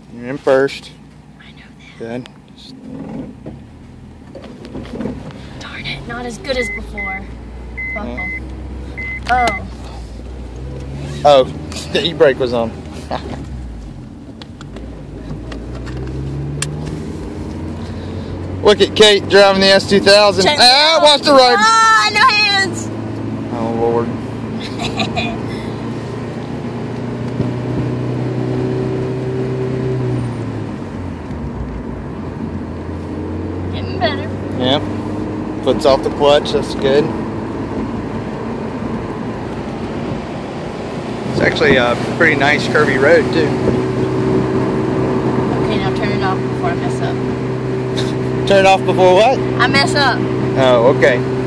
You're in first. I know that. Good. Darn it, not as good as before. Buckle. Yeah. Oh. Oh, the e-brake was on. Look at Kate driving the S2000. Ah, watch the road. Ah, no hands. Oh, Lord. Getting better. Yep. Foot's off the clutch. That's good. It's actually a pretty nice curvy road, too. Okay, now turn it off before I mess up. Turn it off before what? I mess up. Oh, okay.